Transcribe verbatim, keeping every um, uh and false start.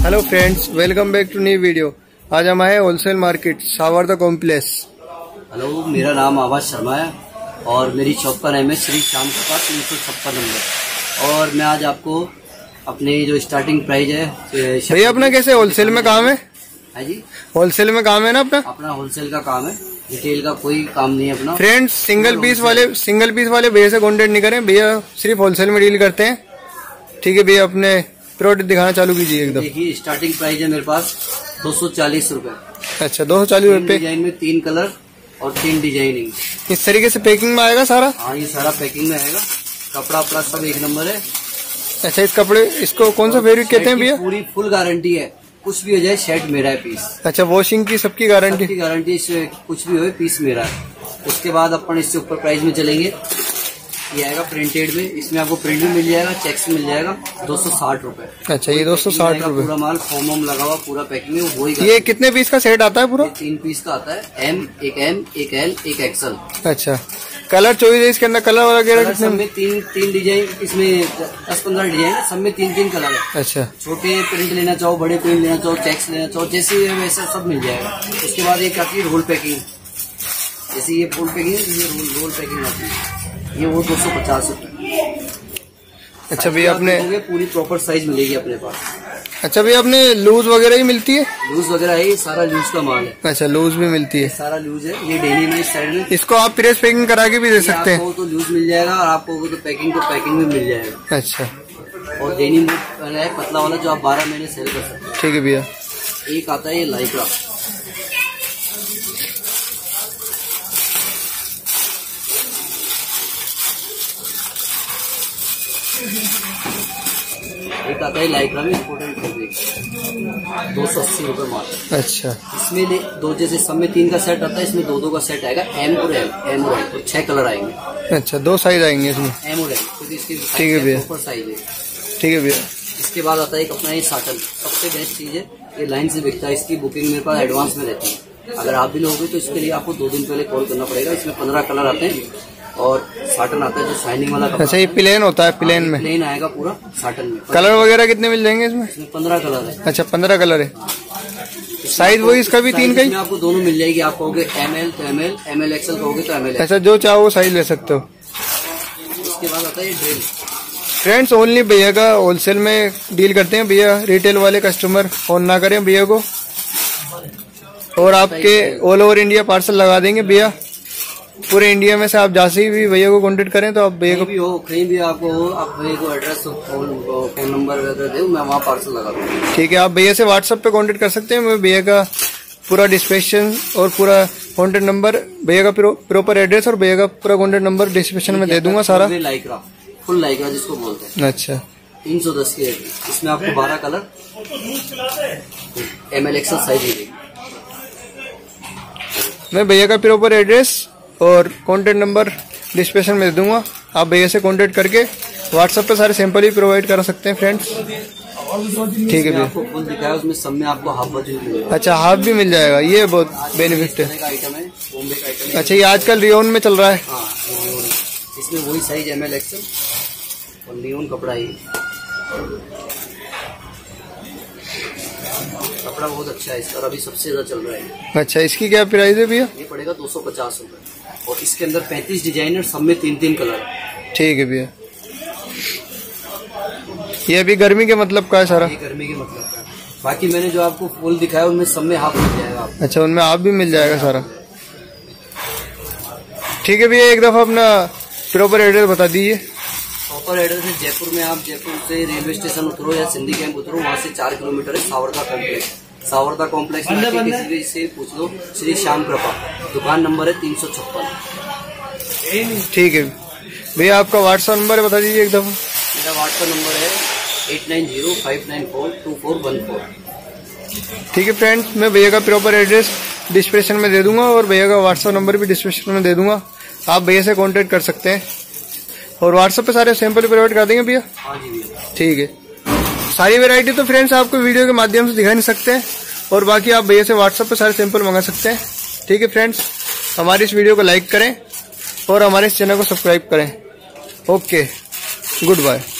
Hello friends, welcome back to new video. आज हम आए wholesale market Savarda complex. Hello, मेरा नाम आवाज शर्मा है और मेरी शॉप का नाम है श्री श्याम कृपा तीन सौ छप्पन नंबर। और मैं आज आपको अपने जो स्टार्टिंग प्राइस है भैया अपना कैसे होलसेल में काम है? है जी, होलसेल में काम है ना अपना? अपना होलसेल का काम है, रिटेल का कोई काम नहीं है अपना। फ्रेंड्स, सिंगल पीस वाले सिंगल पीस वाले भैया से कॉन्टेक्ट नहीं करें, भैया सिर्फ होलसेल में डील करते हैं। ठीक है भैया, अपने प्रोडक्ट दिखाना चालू कीजिए एकदम। देखिए, स्टार्टिंग प्राइस है मेरे पास दो सौ चालीस रूपए। अच्छा, दो सौ चालीस रूपए। डिजाइन में तीन कलर और तीन डिजाइनिंग। इस तरीके से पैकिंग में आएगा सारा? हाँ, ये सारा पैकिंग में आएगा। कपड़ा अपना सब एक नंबर है। अच्छा, इस कपड़े इसको कौन सा फैब्रिक कहते हैं भैया? पूरी फुल गारंटी है, कुछ भी हो जाए शर्ट मेरा है, पीस। अच्छा, वॉशिंग की सबकी गारंटी? सबकी गारंटी, कुछ भी हो पीस मेरा है। उसके बाद अपन इससे ऊपर प्राइस में चलेंगे। ये आएगा प्रिंटेड में, इसमें आपको प्रिंट भी मिल जाएगा, चेक्स मिल जाएगा, दो सौ साठ रूपए। अच्छा, ये दो सौ साठ रूपए पूरा माल फॉर्म वॉर्म लगा हुआ पूरा पैकिंग में वही। ये कितने पीस का सेट आता है पूरा? तीन पीस का आता है, एम, एक एम, एक एल, एक एक्सल। अच्छा, कलर चॉइस है इसके अंदर? कलर वगैरह कितने? सब में तीन तीन डिजाइन, इसमें दस पंद्रह डिजाइन है, सब में तीन तीन कलर है। अच्छा, छोटे प्रिंट लेना चाहो, बड़े प्रिंट लेना चाहो, चेक्स लेना चाहो, जैसे वैसा सब मिल जाएगा। उसके बाद एक आती है रोल पैकिंग, जैसे ये फुल पैकिंग है, ये रोल रोल पैकिंग आती है, ये वो दो सौ पचास रूपए। अच्छा भैया, अपने पूरी प्रॉपर साइज मिलेगी अपने पास। अच्छा भैया, अपने लूज वगैरह ही मिलती है? लूज वगैरह है, ये सारा लूज का माल है। अच्छा, लूज भी मिलती है? सारा लूज है, ये डेनिम में इस साइड में। इसको आप प्रेस पैकिंग करा के भी दे सकते हैं? आपको तो लूज मिल जाएगा और आपको तो पैकिंग तो पैकिंग में मिल जाएगा। अच्छा, और डेनिम है पतला वाला, जो आप बारह महीने सेल कर सकते हैं। ठीक है भैया। एक आता है ये लाइक्रा, एक आता है लाइक्रा में इम्पोर्टेंट फैब्रिक, दो सौ अस्सी रूपये माल। अच्छा, इसमें दो, जैसे सब में तीन का सेट आता है, इसमें दो दो का सेट आएगा, एम और एल, एम और एल, तो छह कलर आएंगे। अच्छा, दो साइज आएंगे इसमें? एम और एल, क्योंकि इसकी ठीक है भैया, प्रॉपर साइज है। ठीक है भैया। इसके बाद आता है एक अपना ये साटन, सबसे बेस्ट चीज है, ये लाइन से बिकता है। इसकी बुकिंग मेरे पास एडवांस में रहती है। अगर आप भी लोगे तो इसके लिए आपको दो दिन पहले कॉल करना पड़ेगा। इसमें पंद्रह कलर आते हैं और साटन आता है जो शाइनिंग वाला। अच्छा, ये प्लेन होता है? प्लेन में प्लेन आएगा पूरा साटन में। कलर वगैरह कितने मिल जाएंगे इसमें? इसमें पंद्रह कलर है। अच्छा, पंद्रह कलर है। साइज वही इसका भी तीन का ही? आपको दोनों मिल जाएगी। आप कहोगे एम एल तो M L, M L XL कहोगे तो एम एल। अच्छा, जो चाहो वो साइज ले सकते हो। उसके बाद आता है ये ड्रिल। फ्रेंड्स, ओनली भैया का होलसेल में डील करते हैं भैया, रिटेल वाले कस्टमर फोन ना करें भैया को। और आपके ऑल ओवर इंडिया पार्सल लगा देंगे भैया। पूरे इंडिया में से आप जैसे भी भैया को कांटेक्ट करें तो आप भैया को भी हो, कहीं भी आपको हो, आप भैया को एड्रेस, फोन फोन नंबर वगैरह दे, मैं वहाँ पार्सल लगा दूंगा। ठीक है, आप भैया से व्हाट्सएप पे कांटेक्ट कर सकते हैं। मैं भैया का पूरा डिस्क्रिप्शन और पूरा कॉन्टेक्ट नंबर, भैया का प्रॉपर एड्रेस और भैया का पूरा कॉन्टेक्ट नंबर डिस्क्रिप्शन में दे दूंगा सारा। लाइक्रा, फुल लाइक्रा जिसको बोलते हैं। अच्छा, तीन सौ दस की रेट, इसमें आपको बारह colour, M L XL size मिलेगी। मैं भैया का प्रॉपर एड्रेस और कॉन्टेक्ट नंबर डिस्क्रिप्शन में दे दूंगा। आप भैया से कांटेक्ट करके व्हाट्सएप पे सारे सैंपल भी प्रोवाइड कर सकते हैं फ्रेंड्स। ठीक है भैया, आपको फुल दिखाया, उसमें सब में आपको हाफ बजट मिलेगा। अच्छा, हाफ भी मिल जाएगा, ये बहुत बेनिफिट है। आइटम है, बॉम्बे का आइटम है। अच्छा, ये आजकल रियोन में चल रहा है। हाँ, इसमें वही साइज एम एल एक्सल और लियोन कपड़ा ही। कपड़ा बहुत अच्छा है इसका, अभी सबसे ज्यादा चल रहा है। अच्छा, इसकी क्या प्राइस है भैया? ये पड़ेगा दो सौ पचास रूपये और इसके अंदर पैंतीस डिजाइनर, सब में तीन तीन कलर। ठीक है भैया, ये अभी गर्मी के मतलब का है सारा? ये गर्मी के मतलब का है। बाकी मैंने जो आपको फुल दिखाया उनमें सब में हाफ मिल जाएगा आपको। अच्छा, उनमें हाफ भी मिल जाएगा सारा। ठीक है भैया, एक दफा अपना प्रॉपर एड्रेस बता दीजिए। प्रॉपर एड्रेस है जयपुर में। आप जयपुर से रेलवे स्टेशन उतरो या सिंधी कैंप उतरो, वहाँ से चार किलोमीटर है सावरदा कॉम्प्लेक्स। सावरदा कॉम्प्लेक्स में किसी भी से पूछ लो, श्री श्याम कृपा, दुकान नंबर है तीन सौ छप्पन। ठीक है भैया, आपका व्हाट्सएप नंबर बता दीजिए एक दफा। मेरा व्हाट्सएप नंबर है eight nine zero five nine four two four one four. ठीक है फ्रेंड्स, मैं भैया का प्रॉपर एड्रेस डिस्क्रिप्शन में दे दूंगा और भैया का व्हाट्सएप नंबर भी डिस्क्रिप्शन में दे दूंगा। आप भैया से कांटेक्ट कर सकते हैं और व्हाट्सएप पे सारे सैंपल प्रोवाइड कर देंगे भैया। हाँ जी भैया, ठीक है। सारी वैरायटी तो फ्रेंड्स आपको वीडियो के माध्यम से दिखा नहीं सकते हैं और बाकी आप भैया से व्हाट्सएप पे सारे सैंपल मंगा सकते हैं। ठीक है फ्रेंड्स, हमारी इस वीडियो को लाइक करें और हमारे इस चैनल को सब्सक्राइब करें। Okay, good bye.